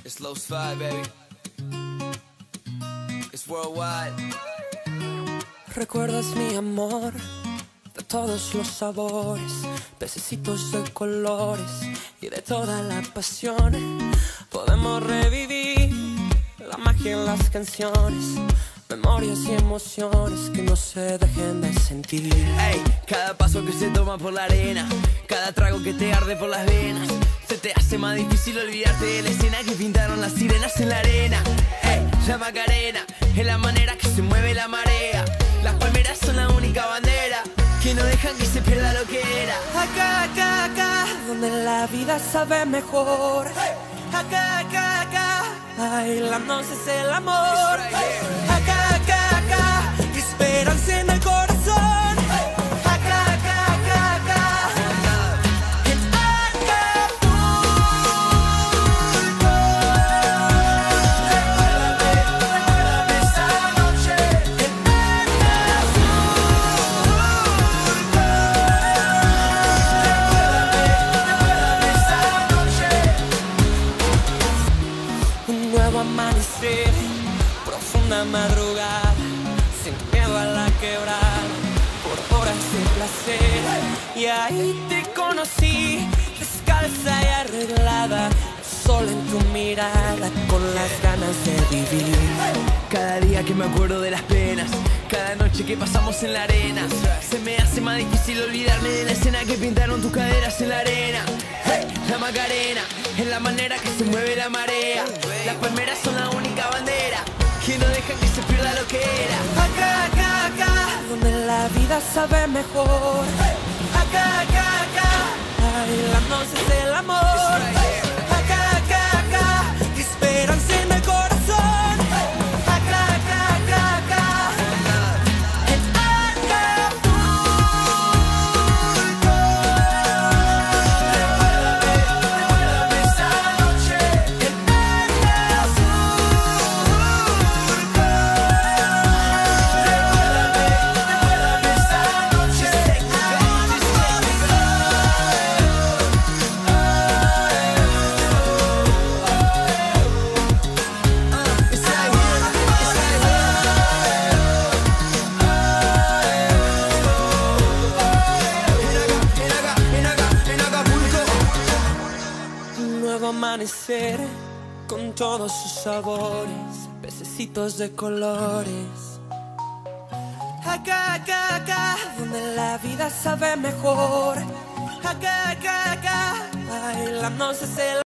It's Low Slide, baby. It's worldwide. Recuerdas mi amor de todos los sabores, pececitos de colores y de toda la pasión. Podemos revivir la magia en las canciones, memorias y emociones que no se dejen de sentir. Ey, cada paso que se toma por la arena, cada trago que te arde por las venas, se te hace más difícil olvidarte de la escena que pintaron las sirenas en la arena. Ey, la Macarena es la manera que se mueve la marea. Las palmeras son la única bandera que no dejan que se pierda lo que era. Acá, acá, acá, donde la vida sabe mejor. Acá, acá, acá, bailándose es el amor. Acá, acá, acá, esperanza en el corazón. Acá, acá, acá, acá, en Acapulco. Recuérdame esa noche en Acapulco. Recuérdame esa noche. Un nuevo amanecer, profunda madrugada, sin miedo a la quebrada, por horas de placer. Y ahí te conocí, descalza y arreglada, sol en tu mirada, con las ganas de vivir. Cada día que me acuerdo de las penas, cada noche que pasamos en la arena, se me hace más difícil olvidarme de la escena que pintaron tus caderas en la arena. Hey, la Macarena es la manera que se mueve la marea. Las palmeras son la única bandera que no dejan que se pierda lo que era. Acá, acá, acá, donde la vida sabe mejor. Acá, acá, acá, bailándose es el amor. Acá, acá, acá, esperanza en el corazón. Acá, acá, acá, acá, en Acapulco. Recuérdame esa noche en Acapulco. Recuérdame esa noche en Un nuevo amanecer con todos sus sabores, pececitos de colores. Acá, acá, acá, donde la vida sabe mejor. Acá, acá, acá, bailándose es el